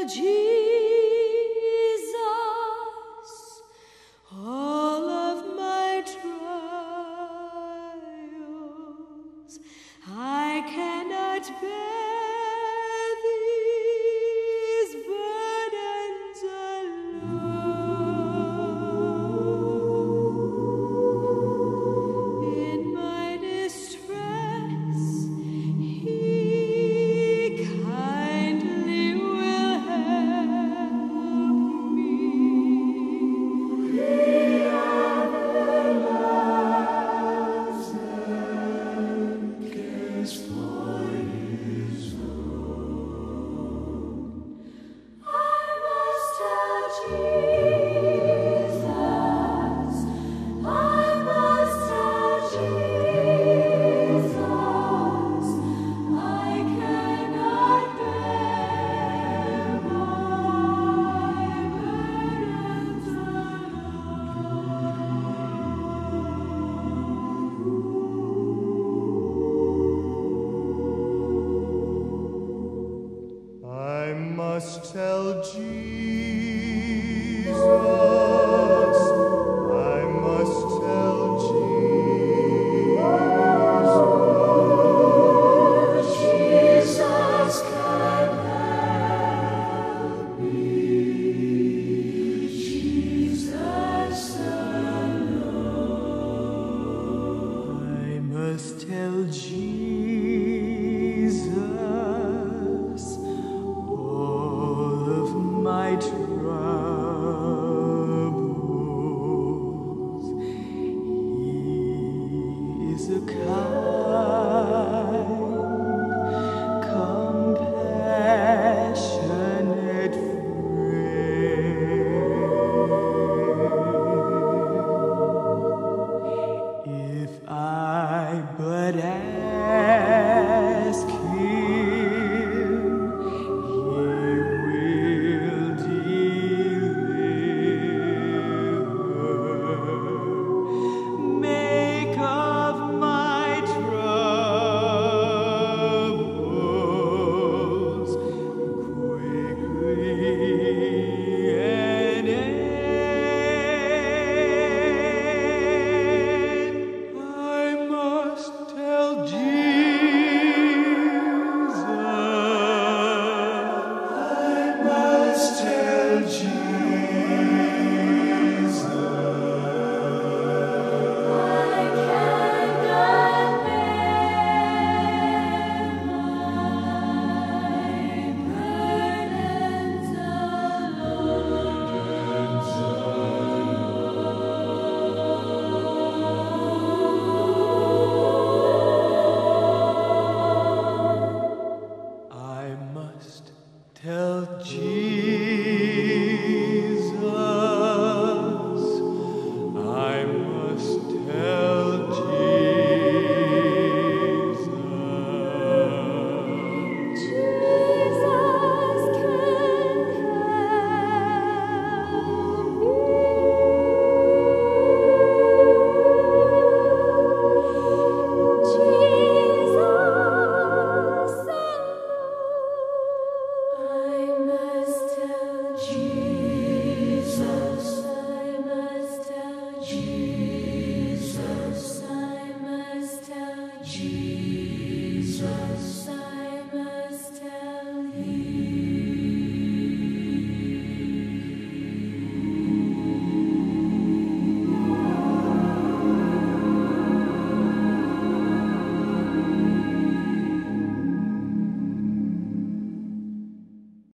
Jesus all of my trials. I cannot bear these burdens alone. In my distress, He kindly will help me. I must tell Jesus, I must tell Jesus, Jesus can help me, Jesus alone. I must tell Jesus all of my troubles. He is a kind, compassionate friend. If I but ask Him, tell Jesus, I must tell Jesus. Jesus can help me. Jesus.